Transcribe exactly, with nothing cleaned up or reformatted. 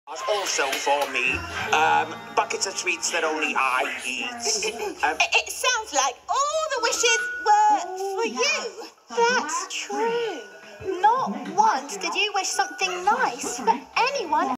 Also for me, um, buckets of sweets that only I eat. Um, it, it sounds like all the wishes were for you. That's true. Not once did you wish something nice for anyone